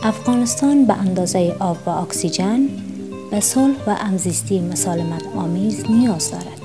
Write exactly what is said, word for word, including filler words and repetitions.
افغانستان به اندازه آب و اکسیژن به صلح و همزیستی مسالمت آمیز نیاز دارد.